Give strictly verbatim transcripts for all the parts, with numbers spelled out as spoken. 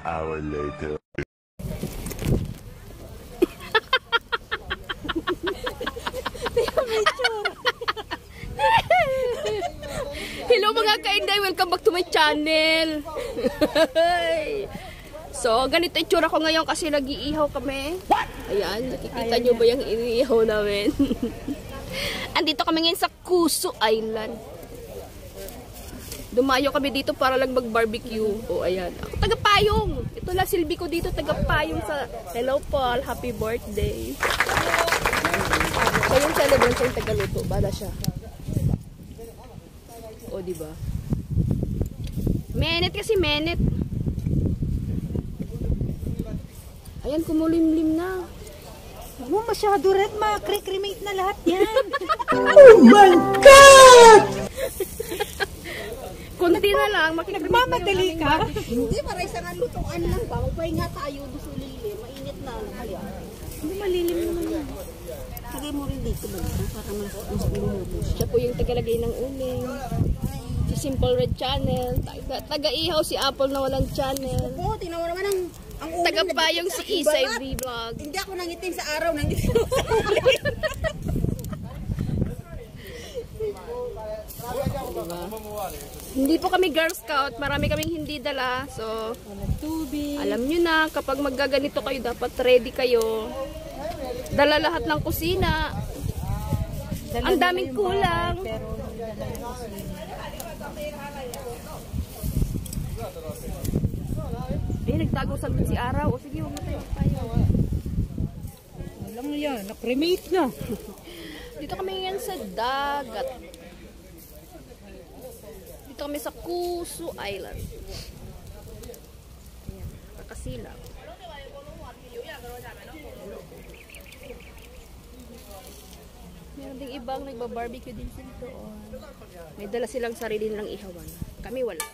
hour later. Hello mga kainday, welcome back to my channel. So, ganito yung tsura ko ngayon kasi nag-iihaw kami. Ayan, nakikita nyo ba yung iniihaw namin? Andito kami ngayon sa Kusu Island. Dumayo kami dito para lang mag-barbecue. O, ayan. Ako taga-payong. Ito lang silbi ko dito, taga-payong sa... Hello, Paul. Happy birthday. So, yung celebrant sa yung taga-luto. Bala siya. O, diba? Menet kasi, menet. Ayan, kumulimlim na. Huwag mo masyado red, ma-cremate na lahat yan. Oh my God! Kunti na lang, makikremadali ka. Hindi, para isang lutuan lang ba? Magpahinga tayo doon sa lilim. Mainit na. Kaya. Hindi malilim naman yan. Lagay mo rin dito ba? Para mas lumuto. Siya po yung tagalagay ng uling. Si Simple Red Channel. Taga-ihaw si Apple na walang channel. Oo, tingnan mo naman ang ang uling. Taga-payong si Isay Vlog. Hindi ako nangitim sa araw. Nangitim sa uling. Diba? Hindi po kami Girl Scout, marami kaming hindi dala. So, alam nyo na, kapag maggaganito kayo, dapat ready kayo. Dala lahat ng kusina. Dala ang daming kulang. Pero eh, nagtago sa si Araw. O sige, huwag tayo tayo. Alam mo yan, na-cremate na. Dito kami ngayon sa dagat. Dito kami sa Kusu Island. Ayan, kakasilaw. Meron ding ibang nagbabarbecue din sila doon. May dala silang sarili nilang ihawan. Kami wala.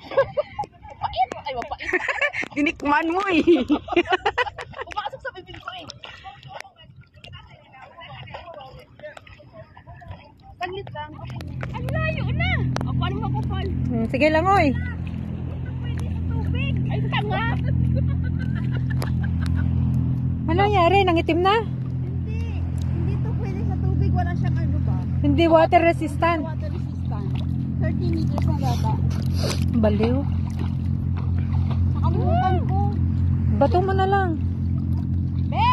Mapait. Ay, mapait. Tinikman mo eh. Pumasok sa bibig ko eh. Saglit lang. Ang layo na. O, paano mapapal? Hmm, sige lang oy. Tubig. Ay, tanga. Ano nangyari? Nangitim na? Hindi. Hindi to pwede sa tubig. Wala siyang ano ba? Hindi water resistant. Water resistant. thirty meters na data. Baliw. Nakalimutan ko. Bato mo na lang. Be!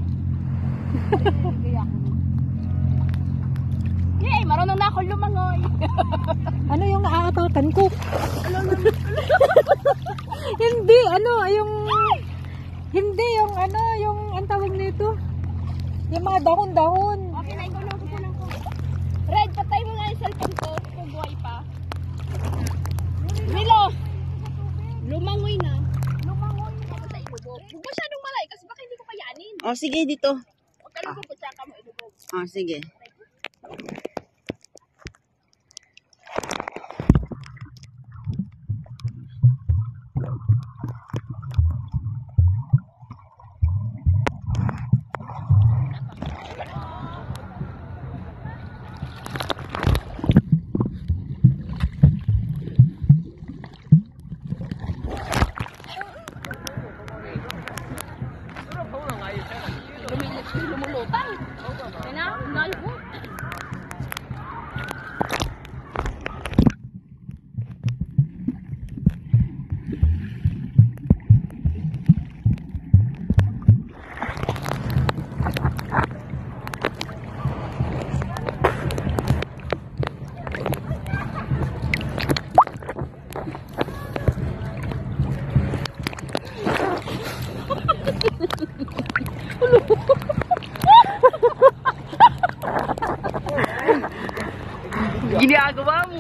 Kaya ako. Yay, marunong na ako lumangoy. Ano yung naaatakan ko? Hindi, ano, yung... Hindi, yung ano, yung... Ang tawag nito? Yung mga dahon-dahon. Okay na, ikaw lang kukunan ko. Red, patay mo nga yung cellphone ko. Kung buhay pa. Milo! Lumangoy na. Lumangoy na. Patay ilubog. Huwag masyadong malay kasi baka hindi ko kayanin. O, oh, sige dito. Huwag ka lang kung tsaka mo ilubog. O, oh, sige. Lumulutang. Kaya na, layo ko. Ginagawa mo.